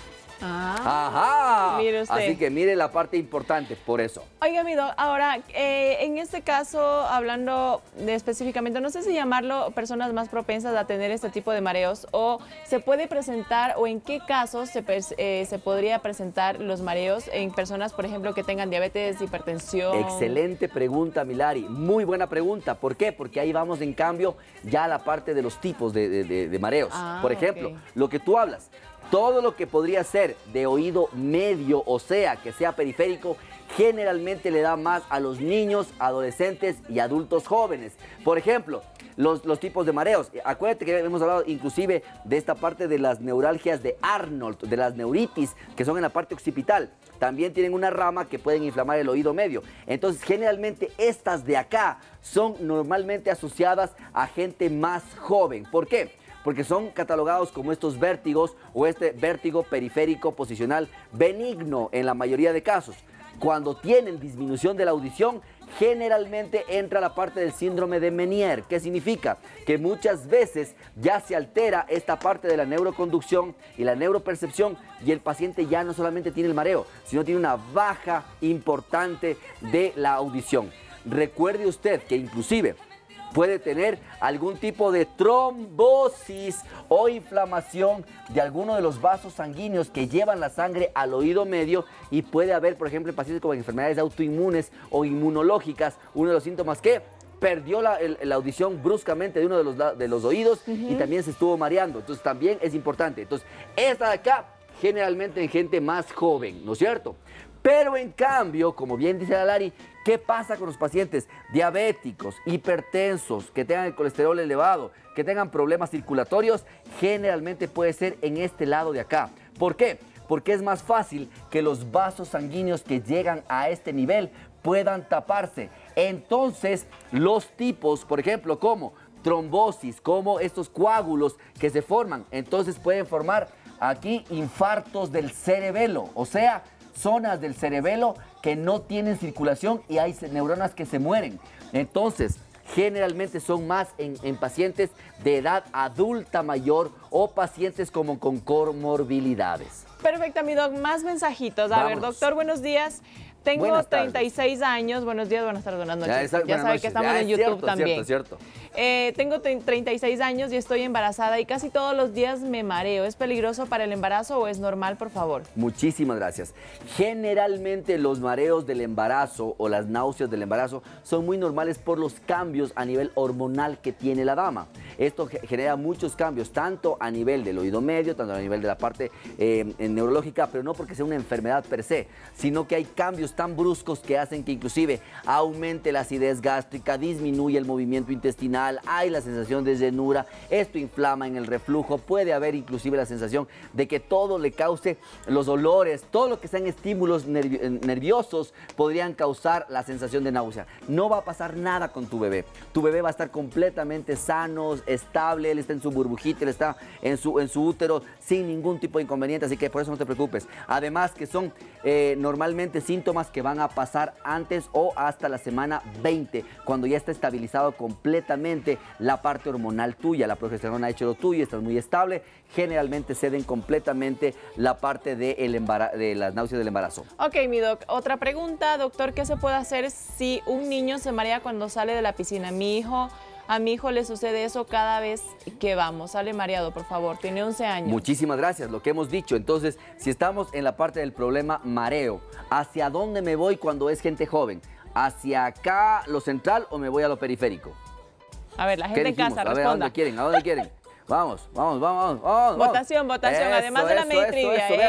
Ah, ¡Ajá! mire usted. Así que mire la parte importante, por eso. Oiga, mi doc, ahora, eh, en este caso, hablando de específicamente, no sé si llamarlo personas más propensas a tener este tipo de mareos, o se puede presentar, o en qué casos se, eh, se podría presentar los mareos en personas, por ejemplo, que tengan diabetes, hipertensión. Excelente pregunta, Milagro. Lari, muy buena pregunta. ¿Por qué? Porque ahí vamos en cambio ya a la parte de los tipos de, de, de, de mareos. Ah, Por ejemplo, okay. lo que tú hablas, todo lo que podría ser de oído medio, o sea, que sea periférico, generalmente le da más a los niños, adolescentes y adultos jóvenes. Por ejemplo, los, los tipos de mareos. Acuérdate que hemos hablado inclusive de esta parte de las neuralgias de Arnold, de las neuritis, que son en la parte occipital. También tienen una rama que pueden inflamar el oído medio. Entonces, generalmente estas de acá son normalmente asociadas a gente más joven. ¿Por qué? Porque son catalogados como estos vértigos o este vértigo periférico posicional benigno en la mayoría de casos. Cuando tienen disminución de la audición, generalmente entra la parte del síndrome de Meniere. ¿Qué significa? Que muchas veces ya se altera esta parte de la neuroconducción y la neuropercepción y el paciente ya no solamente tiene el mareo, sino tiene una baja importante de la audición. Recuerde usted que inclusive puede tener algún tipo de trombosis o inflamación de alguno de los vasos sanguíneos que llevan la sangre al oído medio y puede haber, por ejemplo, en pacientes con enfermedades autoinmunes o inmunológicas, uno de los síntomas que perdió la, el, la audición bruscamente de uno de los, de los oídos uh-huh. y también se estuvo mareando. Entonces también es importante. Entonces, esta de acá, generalmente en gente más joven, ¿no es cierto? Pero en cambio, como bien dice la Lari, ¿qué pasa con los pacientes diabéticos, hipertensos, que tengan el colesterol elevado, que tengan problemas circulatorios? Generalmente puede ser en este lado de acá. ¿Por qué? Porque es más fácil que los vasos sanguíneos que llegan a este nivel puedan taparse. Entonces, los tipos, por ejemplo, como trombosis, como estos coágulos que se forman, entonces pueden formar aquí infartos del cerebelo, o sea, zonas del cerebelo que no tienen circulación y hay neuronas que se mueren. Entonces, generalmente son más en, en pacientes de edad adulta mayor o pacientes como con comorbilidades. Perfecto, mi doc. Más mensajitos. A Vámonos. ver, doctor, buenos días. Tengo treinta y seis años. Buenos días, buenas tardes, buenas noches. Ya, esa, ya sabe noches. que estamos ya, en YouTube cierto, también. Cierto, cierto. Eh, tengo treinta y seis años y estoy embarazada y casi todos los días me mareo. ¿Es peligroso para el embarazo o es normal, por favor? Muchísimas gracias. Generalmente los mareos del embarazo o las náuseas del embarazo son muy normales por los cambios a nivel hormonal que tiene la dama. Esto genera muchos cambios, tanto a nivel del oído medio, tanto a nivel de la parte eh, neurológica, pero no porque sea una enfermedad per se, sino que hay cambios tan bruscos que hacen que inclusive aumente la acidez gástrica, disminuye el movimiento intestinal, hay la sensación de llenura, esto inflama en el reflujo, puede haber inclusive la sensación de que todo le cause los olores, todo lo que sean estímulos nervi nerviosos podrían causar la sensación de náusea. No va a pasar nada con tu bebé, tu bebé va a estar completamente sano, estable, él está en su burbujita, él está en su, en su útero sin ningún tipo de inconveniente, así que por eso no te preocupes. Además que son eh, normalmente síntomas que van a pasar antes o hasta la semana veinte, cuando ya está estabilizado completamente la parte hormonal tuya, la progesterona ha hecho lo tuyo, estás muy estable, generalmente ceden completamente la parte de, el de las náuseas del embarazo. Ok, mi doc, otra pregunta, doctor, ¿qué se puede hacer si un niño se marea cuando sale de la piscina? Mi hijo... A mi hijo le sucede eso cada vez que vamos. Sale mareado, por favor. Tiene once años. Muchísimas gracias, lo que hemos dicho. Entonces, si estamos en la parte del problema mareo, ¿hacia dónde me voy cuando es gente joven? ¿Hacia acá, lo central, o me voy a lo periférico? A ver, la gente en casa, responda. A ver, ¿a dónde quieren? ¿A dónde quieren? Vamos, vamos, vamos, vamos. Votación, votación, eso, además de la eso, Meditrivia. Eso,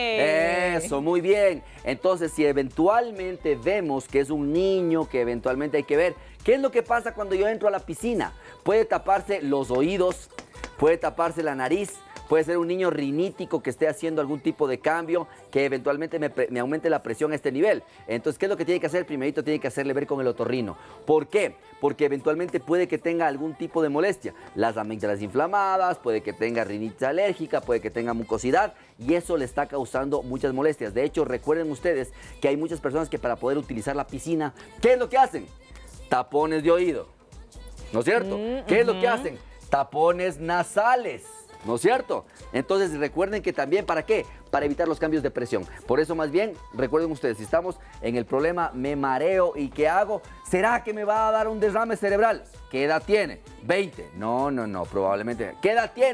eso, eso, muy bien. Entonces, si eventualmente vemos que es un niño, que eventualmente hay que ver, ¿qué es lo que pasa cuando yo entro a la piscina? Puede taparse los oídos, puede taparse la nariz, puede ser un niño rinítico que esté haciendo algún tipo de cambio que eventualmente me, me aumente la presión a este nivel. Entonces, ¿qué es lo que tiene que hacer? Primerito tiene que hacerle ver con el otorrino. ¿Por qué? Porque eventualmente puede que tenga algún tipo de molestia. Las amígdalas inflamadas, puede que tenga rinitis alérgica, puede que tenga mucosidad y eso le está causando muchas molestias. De hecho, recuerden ustedes que hay muchas personas que para poder utilizar la piscina, ¿qué es lo que hacen? Tapones de oído, ¿no es cierto? Mm, ¿Qué uh-huh. es lo que hacen? Tapones nasales. ¿No es cierto? Entonces recuerden que también, ¿para qué? Para evitar los cambios de presión. Por eso más bien, recuerden ustedes, si estamos en el problema, me mareo y ¿qué hago? ¿Será que me va a dar un derrame cerebral? ¿Qué edad tiene? veinte. No, no, no, probablemente. ¿Qué edad tiene?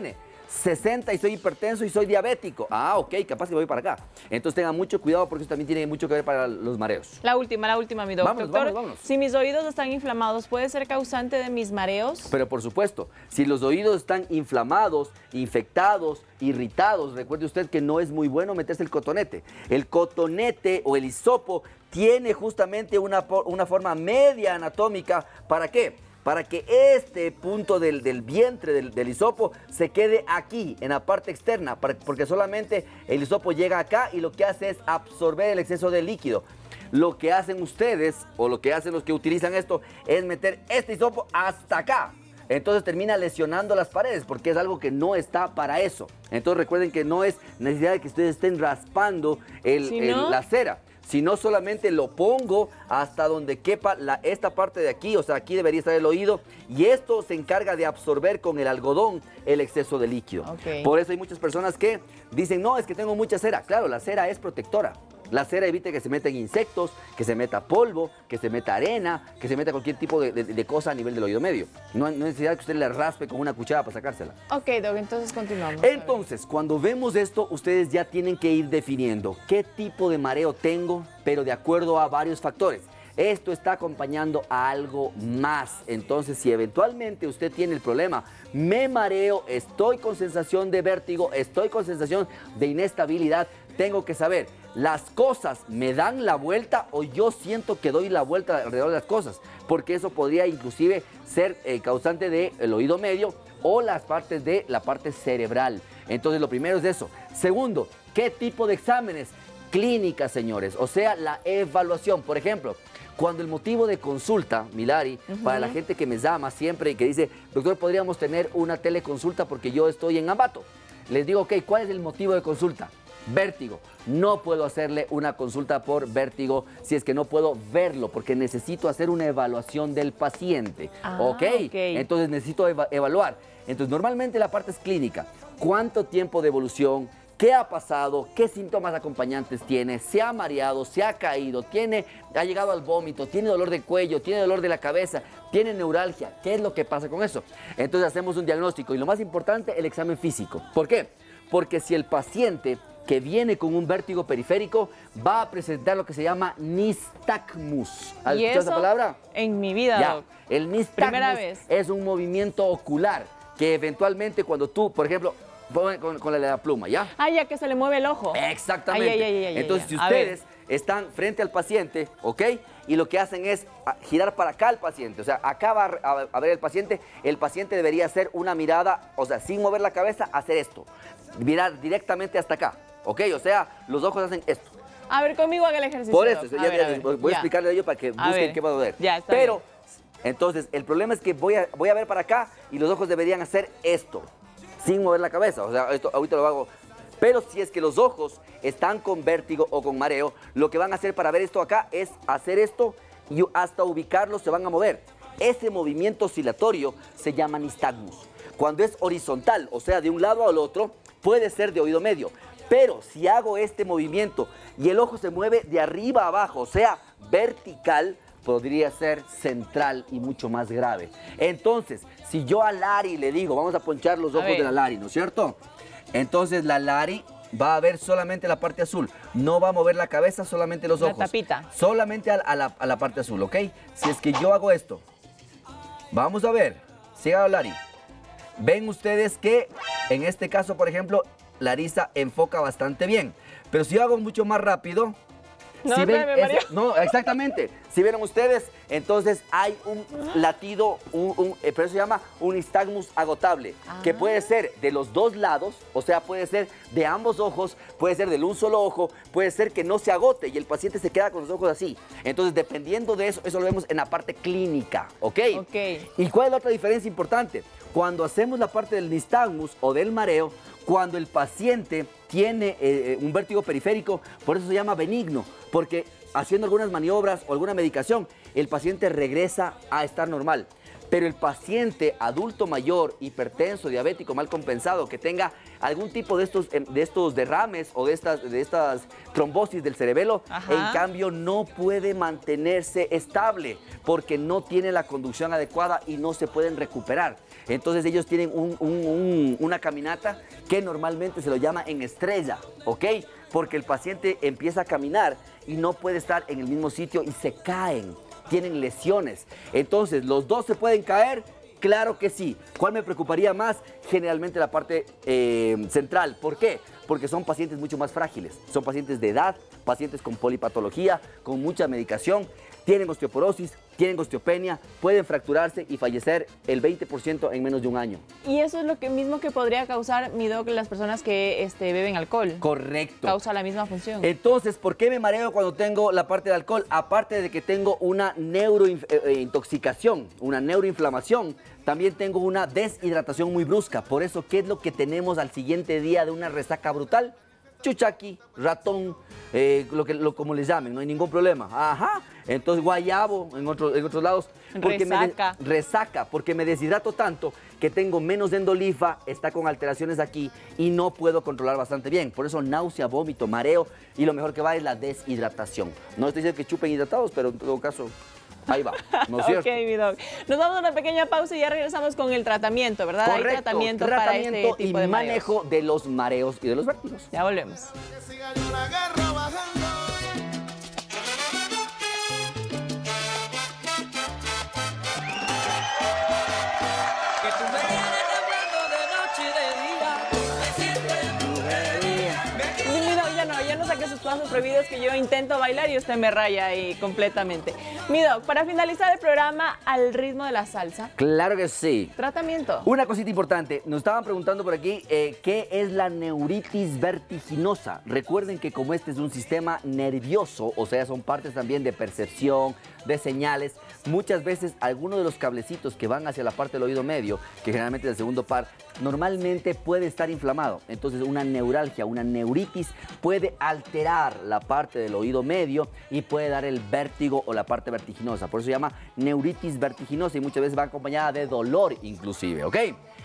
sesenta y soy hipertenso y soy diabético. Ah, ok, capaz que voy para acá. Entonces tengan mucho cuidado porque eso también tiene mucho que ver para los mareos. La última, la última, mi doctor. Vámonos, doctor, vámonos, vámonos. Si mis oídos están inflamados, ¿puede ser causante de mis mareos? Pero por supuesto, si los oídos están inflamados, infectados, irritados, recuerde usted que no es muy bueno meterse el cotonete. El cotonete o el hisopo tiene justamente una, una forma media anatómica. ¿Para qué? Para que este punto del, del vientre del, del hisopo se quede aquí, en la parte externa, para, porque solamente el hisopo llega acá y lo que hace es absorber el exceso de líquido. Lo que hacen ustedes, o lo que hacen los que utilizan esto, es meter este hisopo hasta acá. Entonces termina lesionando las paredes, porque es algo que no está para eso. Entonces recuerden que no es necesidad de que ustedes estén raspando el, ¿Sí, no? el, la cera, sino solamente lo pongo hasta donde quepa la, esta parte de aquí, o sea, aquí debería estar el oído, y esto se encarga de absorber con el algodón el exceso de líquido. Okay. Por eso hay muchas personas que dicen, no, es que tengo mucha cera. Claro, la cera es protectora. La cera evita que se metan insectos, que se meta polvo, que se meta arena, que se meta cualquier tipo de, de, de cosa a nivel del oído medio. No hay necesidad que usted le raspe con una cuchara para sacársela. Ok, Doc, entonces continuamos. Entonces, cuando vemos esto, ustedes ya tienen que ir definiendo qué tipo de mareo tengo, pero de acuerdo a varios factores. Esto está acompañando a algo más. Entonces, si eventualmente usted tiene el problema, me mareo, estoy con sensación de vértigo, estoy con sensación de inestabilidad, tengo que saber, ¿las cosas me dan la vuelta o yo siento que doy la vuelta alrededor de las cosas? Porque eso podría inclusive ser eh, causante del oído medio o las partes de la parte cerebral. Entonces, lo primero es eso. Segundo, ¿qué tipo de exámenes? Clínicas, señores, o sea, la evaluación. Por ejemplo, cuando el motivo de consulta, Milari, uh-huh. para la gente que me llama siempre y que dice, doctor, podríamos tener una teleconsulta porque yo estoy en Ambato. Les digo, ok, ¿cuál es el motivo de consulta? Vértigo. No puedo hacerle una consulta por vértigo si es que no puedo verlo, porque necesito hacer una evaluación del paciente. Ah, ¿Okay? ok. Entonces necesito eva evaluar. Entonces normalmente la parte es clínica. ¿Cuánto tiempo de evolución? ¿Qué ha pasado? ¿Qué síntomas acompañantes tiene? ¿Se ha mareado? ¿Se ha caído? ¿Tiene, ha llegado al vómito? ¿Tiene dolor de cuello? ¿Tiene dolor de la cabeza? ¿Tiene neuralgia? ¿Qué es lo que pasa con eso? Entonces hacemos un diagnóstico y lo más importante, el examen físico. ¿Por qué? Porque si el paciente que viene con un vértigo periférico va a presentar lo que se llama nistagmus. ¿Has escuchado esa palabra? En mi vida, Ya. Doc. El nistagmus Primera vez. es un movimiento ocular que eventualmente cuando tú, por ejemplo, con, con la, la pluma, ¿ya? Ah, ya que se le mueve el ojo. Exactamente. Ay, ay, ay, ay, Entonces, ay, si ay. ustedes están frente al paciente, ¿ok? Y lo que hacen es girar para acá al paciente. O sea, acá va a, a ver el paciente. El paciente debería hacer una mirada, o sea, sin mover la cabeza, hacer esto. Mirar directamente hasta acá, ¿ok? O sea, los ojos hacen esto. A ver, conmigo haga el ejercicio. Por eso, Doc. ya, A ver, ya, a ver. voy Ya. a explicarle a ellos para que A busquen ver. qué va a doler. Ya, está Pero, bien. entonces, el problema es que voy a, voy a ver para acá y los ojos deberían hacer esto, sin mover la cabeza. O sea, esto ahorita lo hago. Pero si es que los ojos están con vértigo o con mareo, lo que van a hacer para ver esto acá es hacer esto y hasta ubicarlos se van a mover. Ese movimiento oscilatorio se llama nistagmus. Cuando es horizontal, o sea, de un lado al otro, puede ser de oído medio. Pero si hago este movimiento y el ojo se mueve de arriba a abajo, o sea, vertical, podría ser central y mucho más grave. Entonces, si yo a Lari le digo, vamos a ponchar los A ojos ver. de la Lari, ¿no es cierto? Entonces la Lari va a ver solamente la parte azul, no va a mover la cabeza, solamente los La ojos. tapita. Solamente a, a la, a la parte azul, ¿ok? Si es que yo hago esto, vamos a ver, siga Lari. Ven ustedes que en este caso, por ejemplo, Larisa enfoca bastante bien. Pero si yo hago mucho más rápido, No, si ven espérame, María. ese- no, exactamente. Si vieron ustedes, entonces hay un latido, un, un, eh, pero eso se llama un nistagmus agotable, Ah. que puede ser de los dos lados, o sea, puede ser de ambos ojos, puede ser del un solo ojo, puede ser que no se agote y el paciente se queda con los ojos así. Entonces, dependiendo de eso, eso lo vemos en la parte clínica, ¿ok? Ok. ¿Y cuál es la otra diferencia importante? Cuando hacemos la parte del nistagmus o del mareo, cuando el paciente tiene eh, un vértigo periférico, por eso se llama benigno, porque haciendo algunas maniobras o alguna medicación, el paciente regresa a estar normal. Pero el paciente adulto mayor, hipertenso, diabético, mal compensado, que tenga algún tipo de estos, em, de estos derrames o de estas, de estas trombosis del cerebelo, Ajá. en cambio no puede mantenerse estable porque no tiene la conducción adecuada y no se pueden recuperar. Entonces ellos tienen un, un, un, una caminata que normalmente se lo llama en estrella, ¿ok? Porque el paciente empieza a caminar y no puede estar en el mismo sitio y se caen, tienen lesiones. Entonces, ¿los dos se pueden caer? Claro que sí. ¿Cuál me preocuparía más? Generalmente la parte eh, central. ¿Por qué? Porque son pacientes mucho más frágiles. Son pacientes de edad, pacientes con polipatología, con mucha medicación, tienen osteoporosis, tienen osteopenia, pueden fracturarse y fallecer el veinte por ciento en menos de un año. Y eso es lo que mismo que podría causar, mi doc, las personas que este, beben alcohol. Correcto. Causa la misma función. Entonces, ¿por qué me mareo cuando tengo la parte de alcohol? Aparte de que tengo una neurointoxicación, una neuroinflamación, también tengo una deshidratación muy brusca. Por eso, ¿qué es lo que tenemos al siguiente día de una resaca brutal? Chuchaqui, ratón, eh, lo que, lo, como les llamen, no hay ningún problema. Ajá. Entonces, guayabo en, otro, en otros lados. Porque resaca. Me de, resaca, porque me deshidrato tanto que tengo menos endolifa, está con alteraciones aquí y no puedo controlar bastante bien. Por eso, náusea, vómito, mareo y lo mejor que va es la deshidratación. No estoy diciendo que chupen hidratados, pero en todo caso... Ahí va, ¿no es cierto? Ok, mi doc. Nos vamos a una pequeña pausa y ya regresamos con el tratamiento, ¿verdad? Correcto, Hay tratamiento, tratamiento para este tipo y de manejo de los mareos y de los vértigos. Ya volvemos. Sus pasos prohibidos que yo intento bailar y usted me raya ahí completamente. Mi doc, para finalizar el programa al ritmo de la salsa. Claro que sí. Tratamiento. Una cosita importante, nos estaban preguntando por aquí eh, ¿qué es la neuritis vertiginosa? Recuerden que como este es un sistema nervioso, o sea, son partes también de percepción, de señales, muchas veces algunos de los cablecitos que van hacia la parte del oído medio, que generalmente es el segundo par, normalmente puede estar inflamado. Entonces una neuralgia, una neuritis puede alterar la parte del oído medio y puede dar el vértigo o la parte vertiginosa. Por eso se llama neuritis vertiginosa y muchas veces va acompañada de dolor inclusive, ¿ok?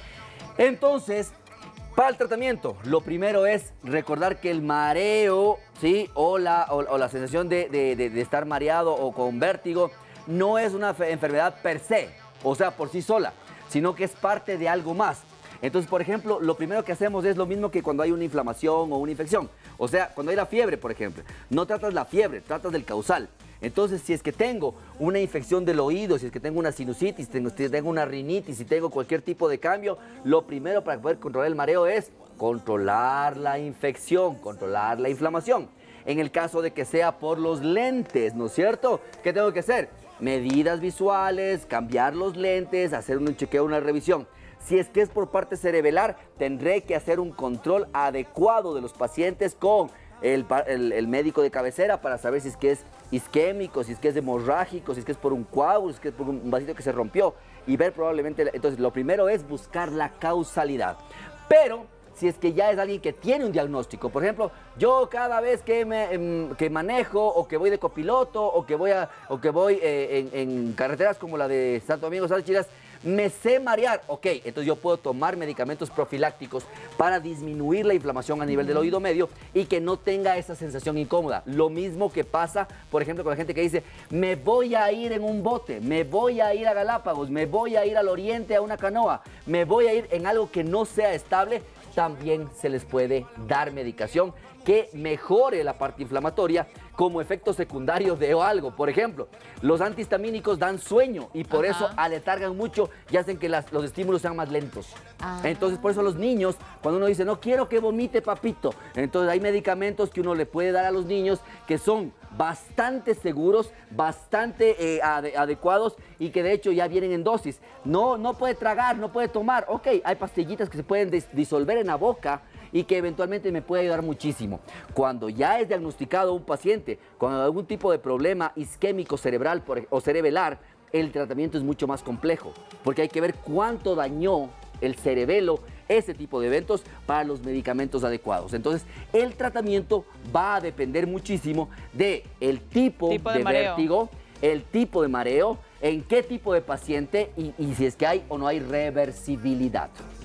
Entonces, para el tratamiento, lo primero es recordar que el mareo, ¿sí? o, la, o, o la sensación de, de, de, de estar mareado o con vértigo no es una enfermedad per se, o sea, por sí sola, sino que es parte de algo más. Entonces, por ejemplo, lo primero que hacemos es lo mismo que cuando hay una inflamación o una infección. O sea, cuando hay la fiebre, por ejemplo, no tratas la fiebre, tratas del causal. Entonces, si es que tengo una infección del oído, si es que tengo una sinusitis, tengo, si tengo una rinitis, si tengo cualquier tipo de cambio, lo primero para poder controlar el mareo es controlar la infección, controlar la inflamación. En el caso de que sea por los lentes, ¿no es cierto? ¿Qué tengo que hacer? Medidas visuales, cambiar los lentes, hacer un chequeo, una revisión. Si es que es por parte cerebelar, tendré que hacer un control adecuado de los pacientes con el, el, el médico de cabecera para saber si es que es isquémico, si es que es hemorrágico, si es que es por un coágulo, si es que es por un vasito que se rompió y ver probablemente... Entonces, lo primero es buscar la causalidad. Pero si es que ya es alguien que tiene un diagnóstico, por ejemplo, yo cada vez que, me, que manejo o que voy de copiloto o que voy, a, o que voy eh, en, en carreteras como la de Santo Domingo, Sánchez, me sé marear, ok, entonces yo puedo tomar medicamentos profilácticos para disminuir la inflamación a nivel del oído medio y que no tenga esa sensación incómoda. Lo mismo que pasa, por ejemplo, con la gente que dice, me voy a ir en un bote, me voy a ir a Galápagos, me voy a ir al oriente a una canoa, me voy a ir en algo que no sea estable, también se les puede dar medicación que mejore la parte inflamatoria como efecto secundario de algo. Por ejemplo, los antihistamínicos dan sueño y por Ajá. eso aletargan mucho y hacen que las, los estímulos sean más lentos. Ah. Entonces, por eso los niños, cuando uno dice, no quiero que vomite papito, entonces hay medicamentos que uno le puede dar a los niños que son bastante seguros, bastante eh, ade adecuados y que de hecho ya vienen en dosis. No, no puede tragar, no puede tomar. Ok, hay pastillitas que se pueden disolver en la boca y que eventualmente me puede ayudar muchísimo. Cuando ya es diagnosticado un paciente con algún tipo de problema isquémico cerebral por, o cerebelar, el tratamiento es mucho más complejo, porque hay que ver cuánto dañó el cerebelo ese tipo de eventos para los medicamentos adecuados. Entonces, el tratamiento va a depender muchísimo de el tipo, tipo de, de vértigo, el tipo de mareo, en qué tipo de paciente y, y si es que hay o no hay reversibilidad.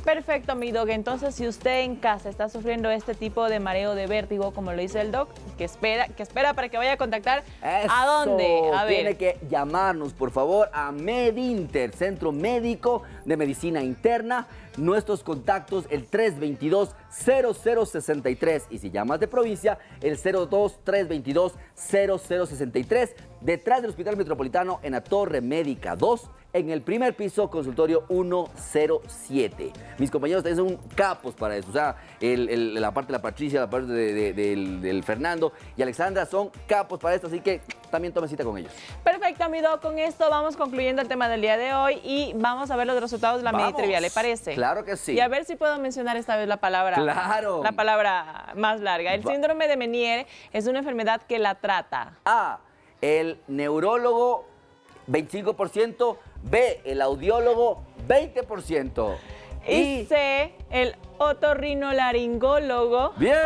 Perfecto, mi doc. Entonces, si usted en casa está sufriendo este tipo de mareo, de vértigo, como lo dice el doc, que espera, que espera para que vaya a contactar, Eso, ¿a dónde? A ver. Tiene que llamarnos, por favor, a MedInter, Centro Médico de Medicina Interna. Nuestros contactos, el tres veintidós, cero cero sesenta y tres. Y si llamas de provincia, el cero dos, tres veintidós, cero cero sesenta y tres. Detrás del Hospital Metropolitano, en la Torre Médica dos, en el primer piso, consultorio ciento siete. Mis compañeros también son capos para eso. O sea, el, el, la parte de la Patricia, la parte de, de, del, del Fernando y Alexandra son capos para esto, así que también tome cita con ellos. Perfecto, mi doc. Con esto vamos concluyendo el tema del día de hoy y vamos a ver los resultados de la Meditrivia, ¿le parece? Claro que sí. Y a ver si puedo mencionar esta vez la palabra, claro. la palabra más larga. El síndrome de Meniere es una enfermedad que la trata. A, el neurólogo, veinticinco por ciento. B, el audiólogo, veinte por ciento. Y, y C, el otorrinolaringólogo. Bien,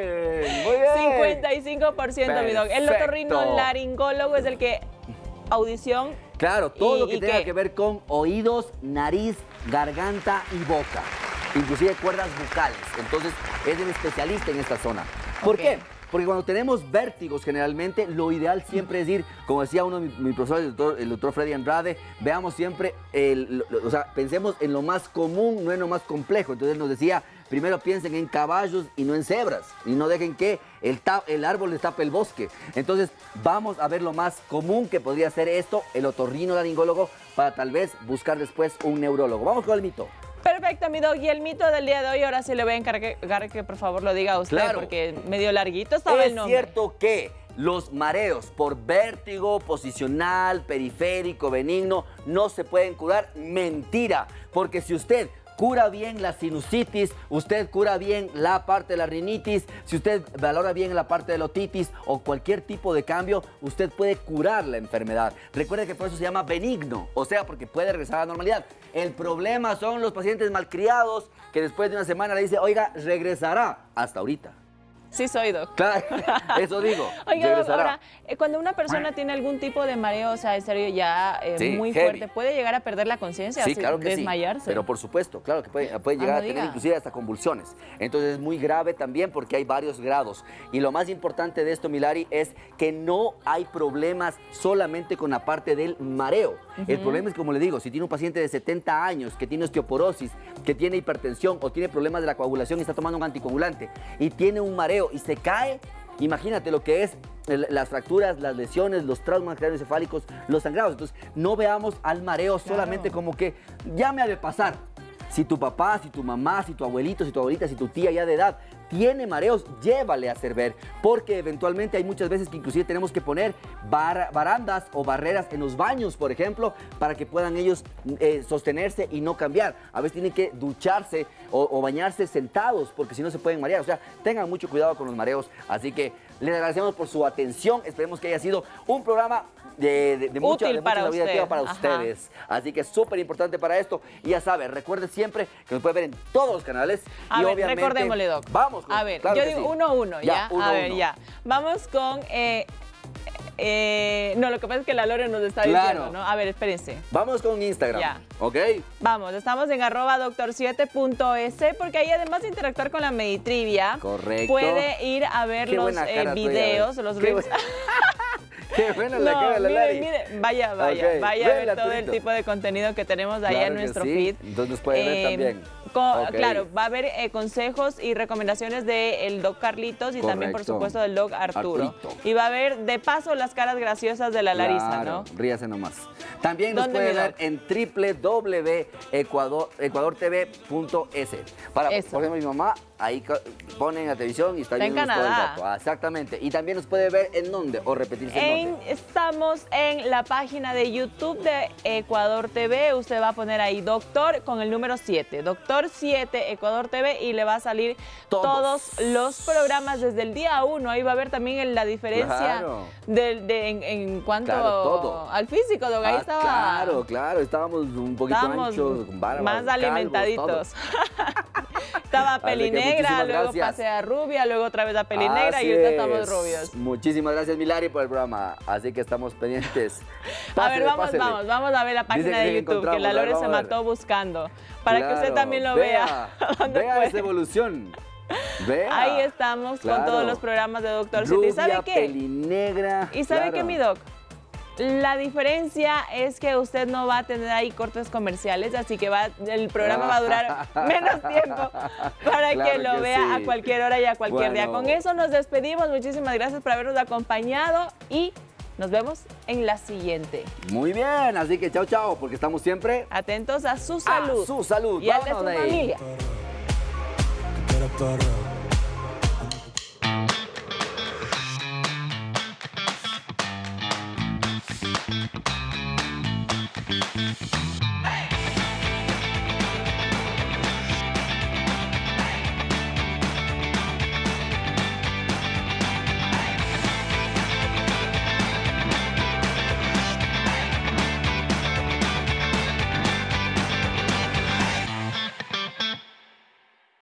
muy bien. cincuenta y cinco por ciento, mi doc. El otorrinolaringólogo es el que audición. Claro, todo y, lo que tenga qué? que ver con oídos, nariz, garganta y boca. Inclusive cuerdas bucales. Entonces, es el especialista en esta zona. ¿Por okay. qué? Porque cuando tenemos vértigos, generalmente, lo ideal siempre es ir, como decía uno de mis mi profesores, el doctor, el doctor Freddy Andrade, veamos siempre, el, lo, o sea, pensemos en lo más común, no en lo más complejo. Entonces nos decía, primero piensen en caballos y no en cebras, y no dejen que el, el árbol les tape el bosque. Entonces, vamos a ver lo más común que podría ser esto, el otorrinolaringólogo, para tal vez buscar después un neurólogo. Vamos con el mito. Perfecto, mi doc. Y el mito del día de hoy, ahora sí le voy a encargar que por favor lo diga usted, claro, porque medio larguito estaba el nombre. Es cierto que los mareos por vértigo posicional, periférico, benigno, no se pueden curar. Mentira, porque si usted cura bien la sinusitis, usted cura bien la parte de la rinitis, si usted valora bien la parte de la otitis o cualquier tipo de cambio, usted puede curar la enfermedad. Recuerde que por eso se llama benigno, o sea, porque puede regresar a la normalidad. El problema son los pacientes malcriados que después de una semana le dice, oiga, regresará. Hasta ahorita. Sí soy, doc. Claro, eso digo. Oiga, doc, ahora, eh, cuando una persona tiene algún tipo de mareo, o sea, en serio, ya eh, sí, muy heavy. fuerte, ¿puede llegar a perder la conciencia? Sí, o sea, claro que desmayarse. Sí, pero por supuesto, claro que puede, puede llegar ah, no a tener diga. inclusive hasta convulsiones. Entonces es muy grave también porque hay varios grados. Y lo más importante de esto, Milari, es que no hay problemas solamente con la parte del mareo. Uh-huh. El problema es, como le digo, si tiene un paciente de setenta años que tiene osteoporosis, que tiene hipertensión o tiene problemas de la coagulación y está tomando un anticoagulante y tiene un mareo y se cae, imagínate lo que es las fracturas, las lesiones, los traumas craneoencefálicos, los sangrados. Entonces, no veamos al mareo solamente claro. como que ya me ha de pasar. Si tu papá, si tu mamá, si tu abuelito, si tu abuelita, si tu tía ya de edad tiene mareos, llévale a hacer ver, porque eventualmente hay muchas veces que inclusive tenemos que poner bar barandas o barreras en los baños, por ejemplo, para que puedan ellos eh, sostenerse y no cambiar. A veces tienen que ducharse o, o bañarse sentados, porque si no se pueden marear. O sea, tengan mucho cuidado con los mareos. Así que les agradecemos por su atención. Esperemos que haya sido un programa de, de, de mucha, de para, mucha usted. para ustedes. Así que es súper importante para esto. Y ya saben, recuerden siempre que nos puede ver en todos los canales. A y ver, obviamente, recordémosle, Doc. Vamos. A ver, claro yo que digo sí. uno a uno, ¿ya? ya uno, a ver, uno. ya. Vamos con... Eh, eh, no, lo que pasa es que la Lore nos está claro. diciendo, ¿no? A ver, espérense. Vamos con Instagram, ya. ¿ok? Vamos, estamos en arroba doctor siete punto es, porque ahí además de interactuar con la Meditrivia, correcto, puede ir a ver Qué los eh, videos, los reels. Qué buena no, la cara de la mire, Lari. mire, vaya, vaya, okay. vaya Ven, a ver la todo turito. el tipo de contenido que tenemos ahí claro en nuestro sí. feed. Entonces nos puede ver eh, también. Con, okay. Claro, va a haber eh, consejos y recomendaciones del doc Carlitos y correcto. También, por supuesto, del doc Arturo. Arturito. Y va a haber, de paso, las caras graciosas de la claro, Larisa, ¿no? Ríase nomás. También nos puede ver en doble u doble u doble u punto ecuador t v punto es. Para, Eso. por ejemplo, mi mamá, ahí ponen la televisión y está, está viendo en todo el Canadá. rato. Ah, exactamente. Y también nos puede ver en dónde, o repetirse en, en dónde. Estamos en la página de YouTube de Ecuador T V. Usted va a poner ahí Doctor con el número siete. Doctor siete Ecuador T V y le va a salir todos, todos los programas desde el día uno. Ahí va a ver también la diferencia claro. de, de, en, en cuanto claro, todo. al físico. Doc, ahí ah, estaba. Claro, claro. Estábamos un poquito estábamos anchos, con barba, más calvos, alimentaditos. Estaba pelinegra, luego gracias. pasé a rubia, luego otra vez a pelinegra Así y ahorita es. estamos rubios. Muchísimas gracias, Milari, por el programa. Así que estamos pendientes. A Pásele, ver, vamos, pásele. vamos, vamos a ver la página Dice que de sí YouTube, que encontramos, la a ver, Lore se vamos a ver. mató buscando, para que usted Claro, también lo vea, vea. ¿Dónde Vea fue? esa evolución. Vea. Ahí estamos con Claro. todos los programas de Doctor Siete. ¿Y Rubia, sabe qué? pelinegra. ¿Y sabe claro. qué, mi doc? La diferencia es que usted no va a tener ahí cortes comerciales, así que va, el programa va a durar menos tiempo para Claro que lo que vea sí. a cualquier hora y a cualquier día. Bueno. Con eso nos despedimos. Muchísimas gracias por habernos acompañado y nos vemos en la siguiente. Muy bien, así que chao, chao, porque estamos siempre Atentos a su salud a su salud. y al de su Vámonos de ahí. familia. Perreo.